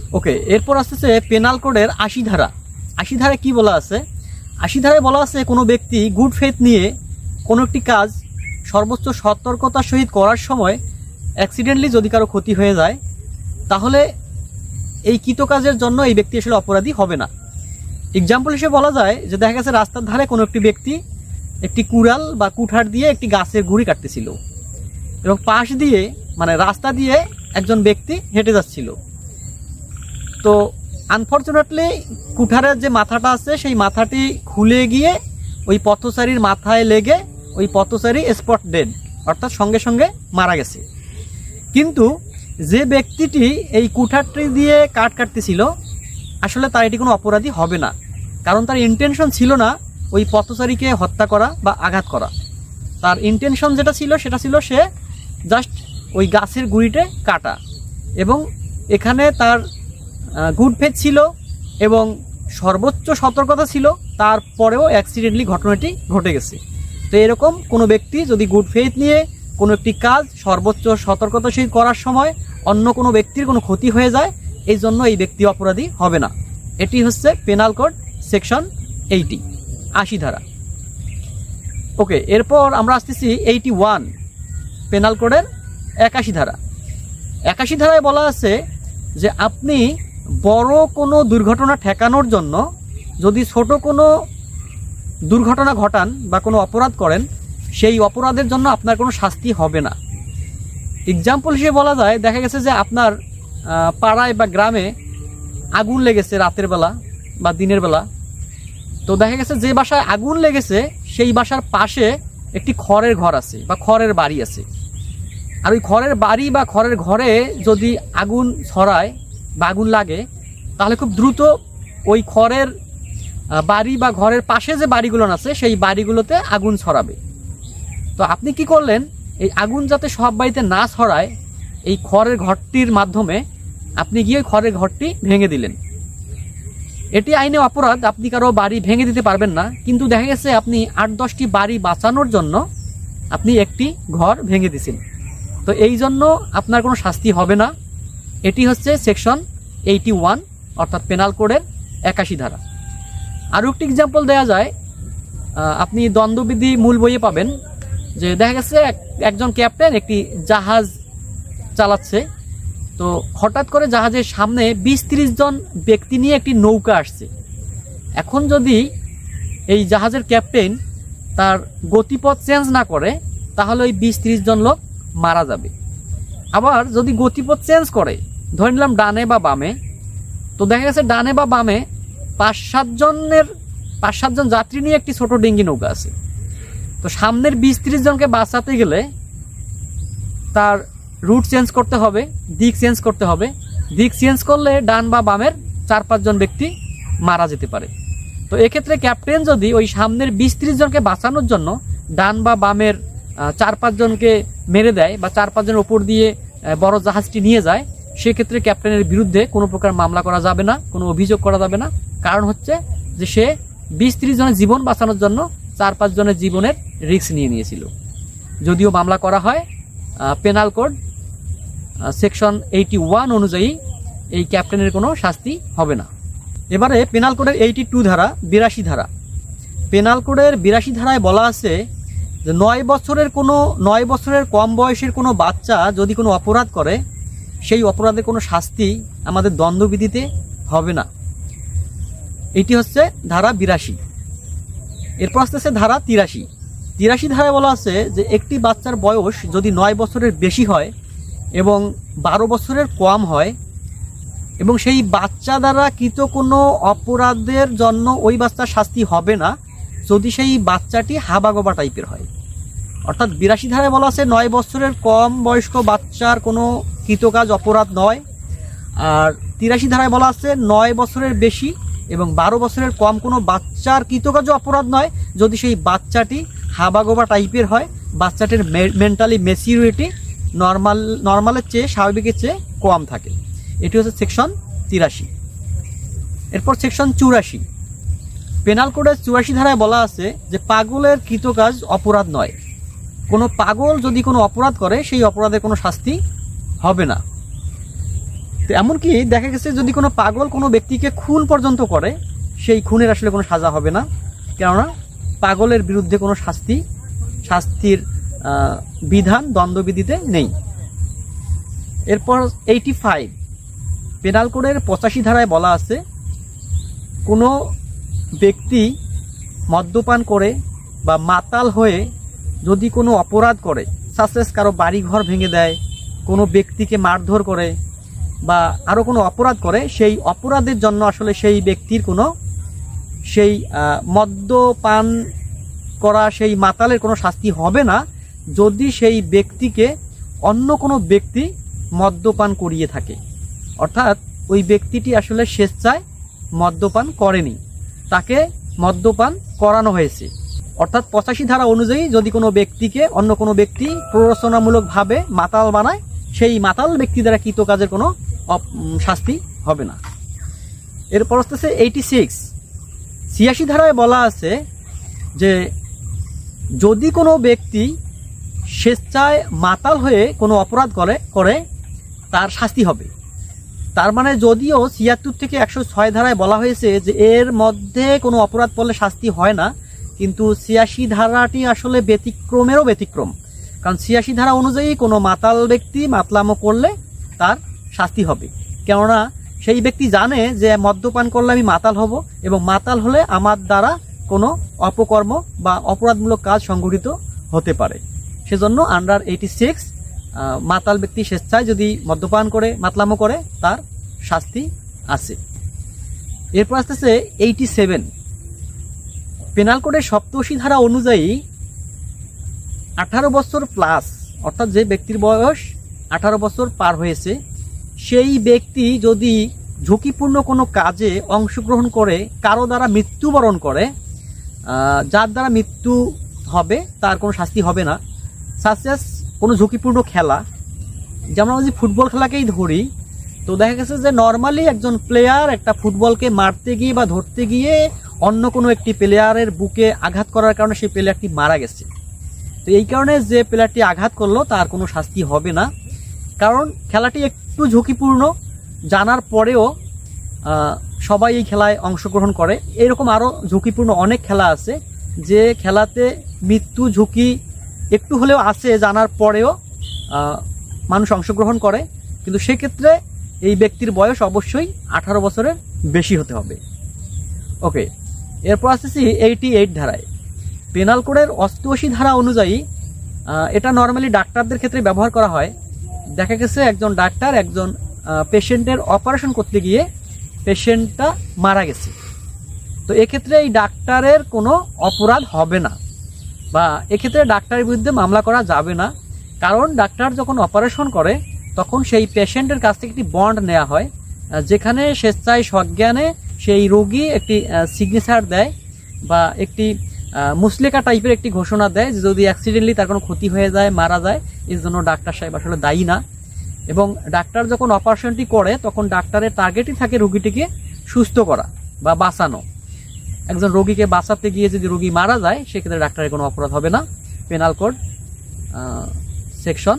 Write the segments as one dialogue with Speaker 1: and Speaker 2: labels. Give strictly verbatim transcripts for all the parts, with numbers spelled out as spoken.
Speaker 1: ওকে, এরপর আসতেছে পেনাল কোডের আশি ধারা। আশি ধারায় কি বলা আছে? আশি ধারায় বলা আছে কোনো ব্যক্তি গুড ফেথ নিয়ে কোনো একটি কাজ সর্বোচ্চ সতর্কতার সহিত করার সময় অ্যাক্সিডেন্টলি যদি কারো ক্ষতি হয়ে যায়, তাহলে এই কৃতকাজের জন্য এই ব্যক্তি আসলে অপরাধী হবে না। এক্সাম্পল হিসেবে বলা যায় যে দেখা গেছে রাস্তার ধারে কোনো একটি ব্যক্তি একটি কুড়াল বা কুঠার দিয়ে একটি গাছের গুঁড়ি কাটতেছিল এবং পাশ দিয়ে মানে রাস্তা দিয়ে একজন ব্যক্তি হেঁটে যাচ্ছিল। তো আনফর্চুনেটলি কুঠারের যে মাথাটা আছে সেই মাথাটি খুলে গিয়ে ওই পথচারীর মাথায় লেগে ওই পথচারী স্পট ডেড, অর্থাৎ সঙ্গে সঙ্গে মারা গেছে। কিন্তু যে ব্যক্তিটি এই কুঠারটি দিয়ে কাট কাটতেছিল আসলে তার এটি কোনো অপরাধী হবে না, কারণ তার ইন্টেনশন ছিল না ওই পথচারীকে হত্যা করা বা আঘাত করা। তার ইন্টেনশন যেটা ছিল সেটা ছিল সে জাস্ট ওই গাছের গুঁড়িতে কাটা, এবং এখানে তার গুড ফেথ ছিল এবং সর্বোচ্চ সতর্কতা ছিল, তারপরেও অ্যাক্সিডেন্টলি ঘটনাটি ঘটে গেছে। তো এরকম কোনো ব্যক্তি যদি গুড ফেথ নিয়ে কোনো একটি কাজ সর্বোচ্চ সতর্কতার সহিত করার সময় অন্য কোনো ব্যক্তির কোনো ক্ষতি হয়ে যায়, এই জন্য এই ব্যক্তি অপরাধী হবে না। এটি হচ্ছে পেনাল কোড সেকশন এইটি, আশি ধারা। ওকে, এরপর আমরা আসতেছি এইটি ওয়ান, পেনাল কোডের একাশি ধারা। একাশি ধারায় বলা আছে যে আপনি বড় কোনো দুর্ঘটনা ঠেকানোর জন্য যদি ছোট কোনো দুর্ঘটনা ঘটান বা কোনো অপরাধ করেন, সেই অপরাধের জন্য আপনার কোনো শাস্তি হবে না। এক্সাম্পল হিসেবে বলা যায়, দেখা গেছে যে আপনার পাড়ায় বা গ্রামে আগুন লেগেছে রাতের বেলা বা দিনের বেলা। তো দেখা গেছে যে বাসায় আগুন লেগেছে সেই বাসার পাশে একটি খড়ের ঘর আছে বা খড়ের বাড়ি আছে, আর ওই খড়ের বাড়ি বা খড়ের ঘরে যদি আগুন ছড়ায় বা আগুন লাগে, তাহলে খুব দ্রুত ওই খড়ের বাড়ি বা ঘরের পাশে যে বাড়িগুলো আছে সেই বাড়িগুলোতে আগুন ছড়াবে। তো আপনি কি করলেন, এই আগুন যাতে সব বাড়িতে না ছড়ায় এই খড়ের ঘরটির মাধ্যমে আপনি গিয়ে খড়ের ঘরটি ভেঙে দিলেন। এটি আইনে অপরাধ, আপনি কারো বাড়ি ভেঙে দিতে পারবেন না, কিন্তু দেখা গেছে আপনি আট দশটি বাড়ি বাঁচানোর জন্য আপনি একটি ঘর ভেঙে দিয়েছেন। তো এই জন্য আপনার কোনো শাস্তি হবে না। এটি হচ্ছে সেকশন এইটি ওয়ান, অর্থাৎ পেনাল কোডের একাশি ধারা। আরও একটি এক্সাম্পল দেওয়া যায়, আপনি দ্বন্দ্ববিধি মূল বইয়ে পাবেন যে দেখা গেছে একজন ক্যাপ্টেন একটি জাহাজ চালাচ্ছে। তো হঠাৎ করে জাহাজের সামনে বিশ ত্রিশ জন ব্যক্তি নিয়ে একটি নৌকা আসছে। এখন যদি এই জাহাজের ক্যাপ্টেন তার গতিপথ চেঞ্জ না করে, তাহলে ওই বিশ ত্রিশ জন লোক মারা যাবে। আবার যদি গতিপথ চেঞ্জ করে, ধরে নিলাম ডানে বা বামে, তো দেখা গেছে ডানে বা বামে পাঁচ সাতজনের পাঁচ সাতজন যাত্রী নিয়ে একটি ছোট ডিঙ্গি নৌকা আছে। তো সামনের বিশ ত্রিশ জনকে বাঁচাতে গেলে তার রুট চেঞ্জ করতে হবে, দিক চেঞ্জ করতে হবে। দিক চেঞ্জ করলে ডান বা বামের চার পাঁচজন ব্যক্তি মারা যেতে পারে। তো এক্ষেত্রে ক্যাপ্টেন যদি ওই সামনের বিশ ত্রিশ জনকে বাঁচানোর জন্য ডান বা বামের চার পাঁচজনকে মেরে দেয় বা চার পাঁচজনের ওপর দিয়ে বড় জাহাজটি নিয়ে যায়, সেক্ষেত্রে ক্যাপ্টেনের বিরুদ্ধে কোনো প্রকার মামলা করা যাবে না, কোনো অভিযোগ করা যাবে না। কারণ হচ্ছে যে সে বিশ ত্রিশ জনের জীবন বাঁচানোর জন্য চার পাঁচ জনের জীবনের রিস্ক নিয়ে নিয়েছিল। যদিও মামলা করা হয়, penal code section eighty one অনুযায়ী এই ক্যাপ্টেনের কোনো শাস্তি হবে না। এবারে পেনাল কোডের এইটি টু ধারা, বিরাশি ধারা। পেনাল কোডের বিরাশি ধারায় বলা আছে যে নয় বছরের কোনো নয় বছরের কম বয়সের কোনো বাচ্চা যদি কোনো অপরাধ করে, সেই অপরাধের কোনো শাস্তি আমাদের দণ্ডবিধিতে হবে না। এটি হচ্ছে ধারা বিরাশি। এরপর আসতেছে ধারা তিরাশি। তিরাশি ধারায় বলা আছে যে একটি বাচ্চার বয়স যদি নয় বছরের বেশি হয় এবং বারো বছরের কম হয় এবং সেই বাচ্চা দ্বারা কৃত কোনো অপরাধের জন্য ওই বাচ্চার শাস্তি হবে না যদি সেই বাচ্চাটি হাবাগোবা টাইপের হয়। অর্থাৎ বিরাশি ধারায় বলা আছে নয় বছরের কম বয়স্ক বাচ্চার কোনো কৃতকাজ অপরাধ নয়, আর তিরাশি ধারায় বলা আছে নয় বছরের বেশি এবং বারো বছরের কম কোনো বাচ্চার কৃতকাজ অপরাধ নয় যদি সেই বাচ্চাটি হাবাগোবা টাইপের হয়, বাচ্চাটির মেন্টালি ম্যাচিউরিটি নর্মাল নর্মালের চেয়ে স্বাভাবিকের চেয়ে কম থাকে। এটি হচ্ছে সেকশন তিরাশি। এরপর সেকশন চুরাশি। পেনাল কোডের চুরাশি ধারায় বলা আছে যে পাগলের কৃতকাজ অপরাধ নয়। কোনো পাগল যদি কোনো অপরাধ করে সেই অপরাধের কোনো শাস্তি হবে না। তো এমনকি দেখা গেছে যদি কোনো পাগল কোনো ব্যক্তিকে খুন পর্যন্ত করে, সেই খুনের আসলে কোনো সাজা হবে না, কেননা পাগলের বিরুদ্ধে কোনো শাস্তি শাস্তির বিধান দণ্ডবিধিতে নেই। এরপর এইটি ফাইভ পেনাল কোডের পঁচাশি ধারায় বলা আছে, কোনো ব্যক্তি মদ্যপান করে বা মাতাল হয়ে যদি কোনো অপরাধ করে, সাসেস কারো বাড়িঘর ভেঙে দেয়, কোনো ব্যক্তিকে মারধর করে বা আরও কোনো অপরাধ করে, সেই অপরাধের জন্য আসলে সেই ব্যক্তির কোনো সেই মদ্যপান করা সেই মাতালের কোনো শাস্তি হবে না, যদি সেই ব্যক্তিকে অন্য কোনো ব্যক্তি মদ্যপান করিয়ে থাকে। অর্থাৎ ওই ব্যক্তিটি আসলে স্বেচ্ছায় মদ্যপান করেনি, তাকে মদ্যপান করানো হয়েছে। অর্থাৎ পঁচাশি ধারা অনুযায়ী যদি কোনো ব্যক্তিকে অন্য কোনো ব্যক্তি প্ররোচনামূলকভাবে মাতাল বানায়, সেই মাতাল ব্যক্তি দ্বারা কৃত কাজের কোনো শাস্তি হবে না। এরপর আসতেছে এইটি সিক্স ছিয়াশি ধারায় বলা আছে যে যদি কোনো ব্যক্তি স্বেচ্ছায় মাতাল হয়ে কোনো অপরাধ করে করে তার শাস্তি হবে। তার মানে যদিও ছিয়াত্তর থেকে একশো ছয় ধারায় বলা হয়েছে যে এর মধ্যে কোনো অপরাধ করলে শাস্তি হয় না, কিন্তু ছিয়াশি ধারাটি আসলে ব্যতিক্রমেরও ব্যতিক্রম। কারণ ছিয়াশি ধারা অনুযায়ী কোনো মাতাল ব্যক্তি মাতলামো করলে তার শাস্তি হবে, কেননা সেই ব্যক্তি জানে যে মদ্যপান করলে আমি মাতাল হব এবং মাতাল হলে আমার দ্বারা কোনো অপকর্ম বা অপরাধমূলক কাজ সংঘটিত হতে পারে। সেজন্য আন্ডার এইটি সিক্স মাতাল ব্যক্তি স্বেচ্ছায় যদি মদ্যপান করে মাতলামো করে তার শাস্তি আছে। এরপর আসতেছে এইটি সেভেন পেনাল কোডের সপ্তশী ধারা অনুযায়ী আঠারো বছর প্লাস, অর্থাৎ যে ব্যক্তির বয়স আঠারো বছর পার হয়েছে, সেই ব্যক্তি যদি ঝুঁকিপূর্ণ কোনো কাজে অংশগ্রহণ করে কারো দ্বারা মৃত্যুবরণ করে, যার দ্বারা মৃত্যু হবে তার কোনো শাস্তি হবে না। সাসেস কোনো ঝুঁকিপূর্ণ খেলা, যেমন আমরা যদি ফুটবল খেলাকেই ধরি, তো দেখা গেছে যে নর্মালি একজন প্লেয়ার একটা ফুটবলকে মারতে গিয়ে বা ধরতে গিয়ে অন্য কোনো একটি প্লেয়ারের বুকে আঘাত করার কারণে সেই প্লেয়ারটি মারা গেছে। তো এই কারণে যে প্লেয়ারটি আঘাত করলো তার কোনো শাস্তি হবে না, কারণ খেলাটি একটু ঝুঁকিপূর্ণ, জানার পরেও সবাই এই খেলায় অংশগ্রহণ করে। এরকম আরও ঝুঁকিপূর্ণ অনেক খেলা আছে যে খেলাতে মৃত্যু ঝুঁকি একটু হলেও আছে, জানার পরেও মানুষ অংশগ্রহণ করে, কিন্তু সেক্ষেত্রে এই ব্যক্তির বয়স অবশ্যই আঠারো বছরের বেশি হতে হবে। ওকে, এরপর আসতেছি এইটি এইট ধারায় পেনাল কোডের অষ্টআশি ধারা অনুযায়ী, এটা নর্মালি ডাক্তারদের ক্ষেত্রে ব্যবহার করা হয়। দেখা গেছে একজন ডাক্তার একজন পেশেন্টের অপারেশন করতে গিয়ে পেশেন্টটা মারা গেছে, তো এক্ষেত্রে এই ডাক্তারের কোনো অপরাধ হবে না বা এক্ষেত্রে ডাক্তারের বিরুদ্ধে মামলা করা যাবে না, কারণ ডাক্তার যখন অপারেশন করে তখন সেই পেশেন্টের কাছ থেকে একটি বন্ড নেওয়া হয়, যেখানে স্বেচ্ছায় সজ্ঞানে সেই রোগী একটি সিগনেচার দেয় বা একটি মুসলেকা টাইপের একটি ঘোষণা দেয় যে যদি অ্যাক্সিডেন্টলি তার কোনো ক্ষতি হয়ে যায়, মারা যায়, এর জন্য ডাক্তার সাহেব আসলে দায়ী না। এবং ডাক্তার যখন অপারেশনটি করে তখন ডাক্তারের টার্গেটই থাকে রোগীটিকে সুস্থ করা বা বাঁচানো। একজন রোগীকে বাঁচাতে গিয়ে যদি রোগী মারা যায় সেক্ষেত্রে ডাক্তারের কোনো অপরাধ হবে না। Penal code section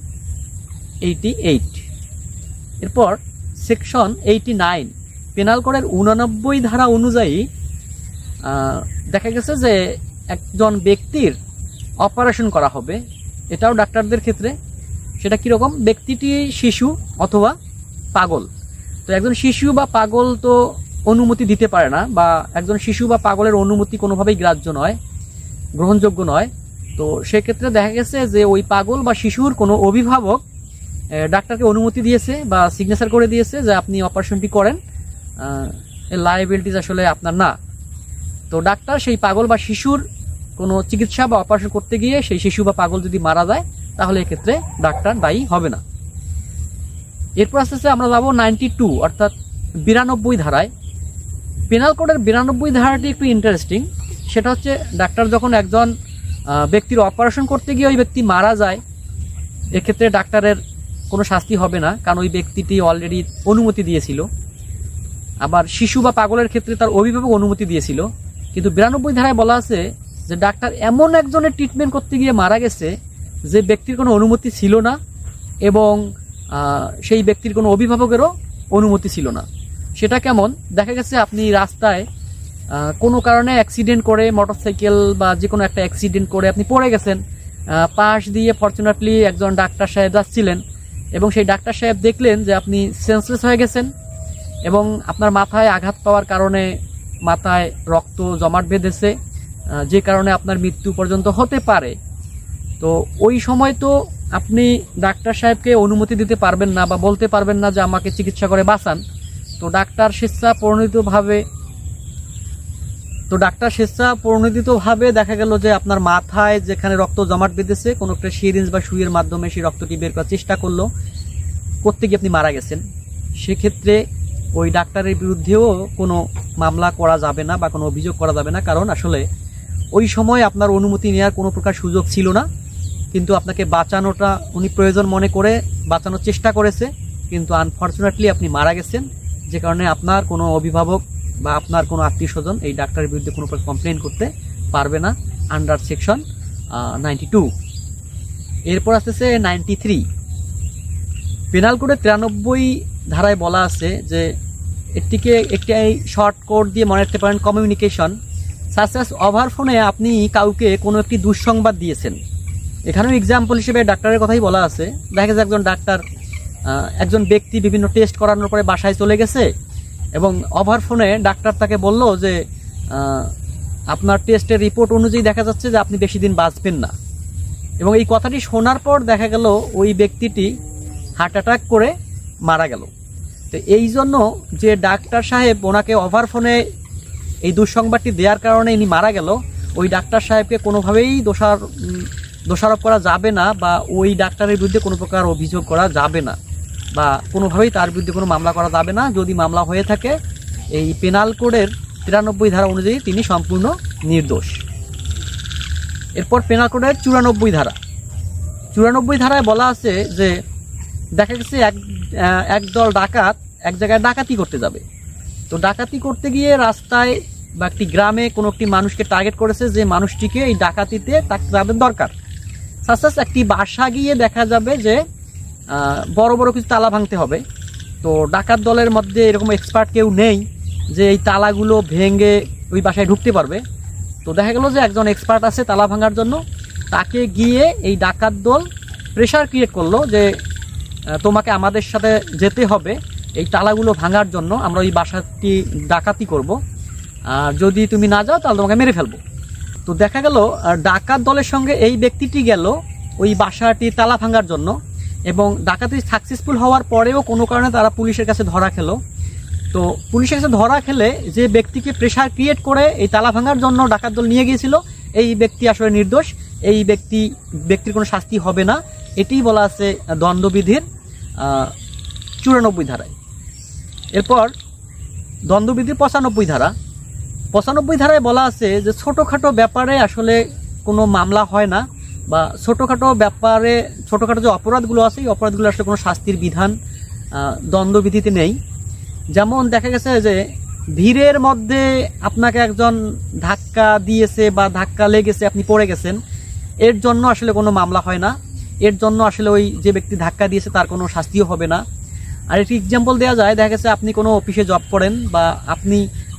Speaker 1: eighty eight. এরপর সেকশন এইটি নাইন পেনাল কোডের উননব্বই ধারা অনুযায়ী দেখা গেছে যে একজন ব্যক্তির অপারেশন করা হবে, এটাও ডাক্তারদের ক্ষেত্রে। সেটা কীরকম? ব্যক্তিটি শিশু অথবা পাগল। তো একজন শিশু বা পাগল তো অনুমতি দিতে পারে না, বা একজন শিশু বা পাগলের অনুমতি কোনোভাবেই গ্রাহ্য নয়, গ্রহণযোগ্য নয়। তো সেক্ষেত্রে দেখা গেছে যে ওই পাগল বা শিশুর কোনো অভিভাবক ডাক্তারকে অনুমতি দিয়েছে বা সিগনেচার করে দিয়েছে যে আপনি অপারেশনটি করেন, লায়াবিলিটিস আসলে আপনার না। তো ডাক্তার সেই পাগল বা শিশুর কোনো চিকিৎসা বা অপারেশন করতে গিয়ে সেই শিশু বা পাগল যদি মারা যায় তাহলে এক্ষেত্রে ডাক্তার দায়ী হবে না। এরপর আস্তে আস্তে আমরা যাবো নাইনটি টু অর্থাৎ বিরানব্বই ধারায়। পেনাল কোডের বিরানব্বই ধারাটি একটু ইন্টারেস্টিং। সেটা হচ্ছে ডাক্তার যখন একজন ব্যক্তির অপারেশন করতে গিয়ে ওই ব্যক্তি মারা যায়, এক্ষেত্রে ডাক্তারের কোনো শাস্তি হবে না, কারণ ওই ব্যক্তিটি অলরেডি অনুমতি দিয়েছিল। আবার শিশু বা পাগলের ক্ষেত্রে তার অভিভাবক অনুমতি দিয়েছিল। কিন্তু বিরানব্বই ধারায় বলা আছে যে ডাক্তার এমন একজনের ট্রিটমেন্ট করতে গিয়ে মারা গেছে যে ব্যক্তির কোনো অনুমতি ছিল না এবং সেই ব্যক্তির কোনো অভিভাবকেরও অনুমতি ছিল না। সেটা কেমন? দেখা গেছে আপনি রাস্তায় কোনো কারণে অ্যাক্সিডেন্ট করে, মোটরসাইকেল বা যে কোনো একটা অ্যাক্সিডেন্ট করে আপনি পড়ে গেছেন, পাশ দিয়ে ফরচুনেটলি একজন ডাক্তার সাহেব যাচ্ছিলেন এবং সেই ডাক্তার সাহেব দেখলেন যে আপনি সেন্সলেস হয়ে গেছেন এবং আপনার মাথায় আঘাত পাওয়ার কারণে মাথায় রক্ত জমাট বেঁধেছে, যে কারণে আপনার মৃত্যু পর্যন্ত হতে পারে। তো ওই সময় তো আপনি ডাক্তার সাহেবকে অনুমতি দিতে পারবেন না বা বলতে পারবেন না যে আমাকে চিকিৎসা করে বাঁচান। তো ডাক্তার স্বেচ্ছা প্রণোদিতভাবে তো ডাক্তার স্বেচ্ছা প্রণোদিতভাবে দেখা গেল যে আপনার মাথায় যেখানে রক্ত জমাট বেঁধেছে কোনো একটা সিরিঞ্জ বা সুইয়ের মাধ্যমে সেই রক্তটি বের করার চেষ্টা করলো, করতে গিয়ে আপনি মারা গেছেন। সেক্ষেত্রে ওই ডাক্তারের বিরুদ্ধেও কোনো মামলা করা যাবে না বা কোনো অভিযোগ করা যাবে না, কারণ আসলে ওই সময় আপনার অনুমতি নেওয়ার কোনো প্রকার সুযোগ ছিল না, কিন্তু আপনাকে বাঁচানোটা উনি প্রয়োজন মনে করে বাঁচানোর চেষ্টা করেছে, কিন্তু আনফর্চুনেটলি আপনি মারা গেছেন, যে কারণে আপনার কোনো অভিভাবক বা আপনার কোনো আত্মীয় স্বজন এই ডাক্তারের বিরুদ্ধে কোনো প্রকার কমপ্লেন করতে পারবে না আন্ডার সেকশন নাইনটি টু। এরপর আসতেছে নাইনটি থ্রি। পেনাল কোডের তিরানব্বই ধারায় বলা আছে যে এটিকে একটি শর্ট কোড দিয়ে মনে রাখতে পারেন, কমিউনিকেশন সাচ অ্যাজ ওভার ফোনে আপনি কাউকে কোনো একটি দুঃসংবাদ দিয়েছেন। এখানেও এক্সাম্পল হিসেবে ডাক্তারের কথাই বলা আছে। দেখা যায় একজন ডাক্তার একজন ব্যক্তি বিভিন্ন টেস্ট করানোর পরে বাসায় চলে গেছে এবং ওভার ফোনে ডাক্তার তাকে বলল যে আপনার টেস্টের রিপোর্ট অনুযায়ী দেখা যাচ্ছে যে আপনি বেশি দিন বাঁচবেন না, এবং এই কথাটি শোনার পর দেখা গেল ওই ব্যক্তিটি হার্ট অ্যাটাক করে মারা গেল। তো এই জন্য যে ডাক্তার সাহেব ওনাকে ওভার ফোনে এই দুঃসংবাদটি দেওয়ার কারণে ইনি মারা গেল, ওই ডাক্তার সাহেবকে কোনোভাবেই দোষার দোষারোপ করা যাবে না বা ওই ডাক্তারের বিরুদ্ধে কোনো প্রকার অভিযোগ করা যাবে না বা কোনোভাবেই তার বিরুদ্ধে কোনো মামলা করা যাবে না। যদি মামলা হয়ে থাকে এই পেনাল কোডের তিরানব্বই ধারা অনুযায়ী তিনি সম্পূর্ণ নির্দোষ। এরপর পেনাল কোডের চুরানব্বই ধারা। চুরানব্বই ধারায় বলা আছে যে দেখা গেছে এক একদল ডাকাত এক জায়গায় ডাকাতি করতে যাবে। তো ডাকাতি করতে গিয়ে রাস্তায় বা একটি গ্রামে কোনো একটি মানুষকে টার্গেট করেছে যে মানুষটিকে এই ডাকাতিতে তাদের দরকার। সাসাস একটি বাসা গিয়ে দেখা যাবে যে বড় বড় কিছু তালা ভাঙতে হবে। তো ডাকাত দলের মধ্যে এরকম এক্সপার্ট কেউ নেই যে এই তালাগুলো ভেঙে ওই বাসায় ঢুকতে পারবে। তো দেখা গেল যে একজন এক্সপার্ট আছে তালা ভাঙার জন্য, তাকে গিয়ে এই ডাকাত দল প্রেশার ক্রিয়েট করলো যে তোমাকে আমাদের সাথে যেতে হবে এই তালাগুলো ভাঙার জন্য, আমরা ওই বাসাটি ডাকাতি করব, আর যদি তুমি না যাও তাহলে তোমাকে মেরে ফেলবো। তো দেখা গেল ডাকাত দলের সঙ্গে এই ব্যক্তিটি গেল ওই বাসাটি তালা ভাঙার জন্য, এবং ডাকাতি সাকসেসফুল হওয়ার পরেও কোনো কারণে তারা পুলিশের কাছে ধরা খেলো। তো পুলিশের কাছে ধরা খেলে যে ব্যক্তিকে প্রেশার ক্রিয়েট করে এই তালা ভাঙার জন্য ডাকাত দল নিয়ে গিয়েছিল, এই ব্যক্তি আসলে নির্দোষ, এই ব্যক্তি ব্যক্তির কোনো শাস্তি হবে না। এটিই বলা আছে দ্বন্দ্ববিধির চুরানব্বই ধারায়। এরপর দ্বন্দ্ববিধির পঁচানব্বই ধারা। পঁচানব্বই ধারায় বলা আছে যে ছোটোখাটো ব্যাপারে আসলে কোনো মামলা হয় না, বা ছোটোখাটো ব্যাপারে ছোটোখাটো যে অপরাধগুলো আছে এই অপরাধগুলো আসলে কোনো শাস্তির বিধান দ্বন্দ্ববিধিতে নেই। যেমন দেখা গেছে যে ভিড়ের মধ্যে আপনাকে একজন ধাক্কা দিয়েছে বা ধাক্কা লেগেছে, আপনি পড়ে গেছেন, এর জন্য আসলে কোনো মামলা হয় না, এর জন্য আসলে ওই যে ব্যক্তি ধাক্কা দিয়েছে তার কোনো শাস্তিও হবে না। আর একটি এক্সাম্পল দেওয়া যায়, দেখা গেছে আপনি কোনো অফিসে জব করেন বা আপনি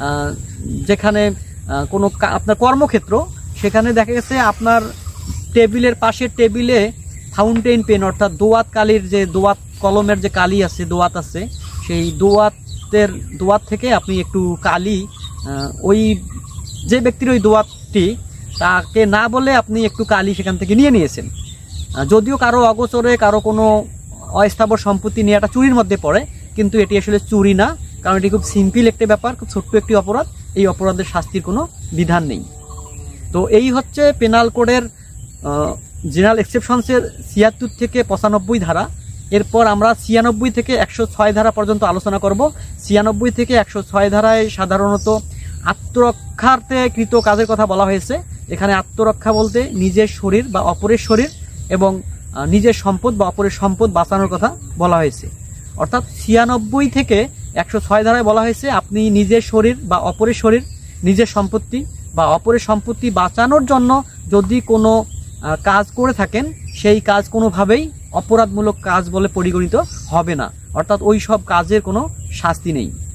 Speaker 1: যেখানে কোনো আপনার কর্মক্ষেত্র, সেখানে দেখা গেছে আপনার টেবিলের পাশের টেবিলে ফাউন্টেন পেন অর্থাৎ দোয়াত কালির যে দোয়াত কলমের যে কালি আছে, দোয়াত আছে, সেই দোয়াতের দোয়াত থেকে আপনি একটু কালি ওই যে ব্যক্তির ওই দোয়াতটি তাকে না বলে আপনি একটু কালি সেখান থেকে নিয়ে নিয়েছেন। যদিও কারো অগোচরে কারো কোনো অস্থাবর সম্পত্তি নিয়ে একটা চুরির মধ্যে পড়ে, কিন্তু এটি আসলে চুরি না, কারণ এটি খুব সিম্পল একটি ব্যাপার, খুব ছোট্ট একটি অপরাধ, এই অপরাধের শাস্তির কোনো বিধান নেই। তো এই হচ্ছে পেনাল কোডের জেনারেল এক্সেপশনসের ছিয়াত্তর থেকে পঁচানব্বই ধারা। এরপর আমরা ছিয়ানব্বই থেকে একশো ছয় ধারা পর্যন্ত আলোচনা করব। ছিয়ানব্বই থেকে একশো ছয় ধারায় সাধারণত আত্মরক্ষার্থে কৃত কাজের কথা বলা হয়েছে। এখানে আত্মরক্ষা বলতে নিজের শরীর বা অপরের শরীর এবং নিজের সম্পদ বা অপরের সম্পদ বাঁচানোর কথা বলা হয়েছে। অর্থাৎ ছিয়ানব্বই থেকে একশো ছয় ধারায় বলা হয়েছে আপনি নিজের শরীর বা অপরের শরীর, নিজের সম্পত্তি বা অপরের সম্পত্তি বাঁচানোর জন্য যদি কোনো কাজ করে থাকেন, সেই কাজ কোনোভাবেই অপরাধমূলক কাজ বলে পরিগণিত হবে না, অর্থাৎ ওই সব কাজের কোনো শাস্তি নেই।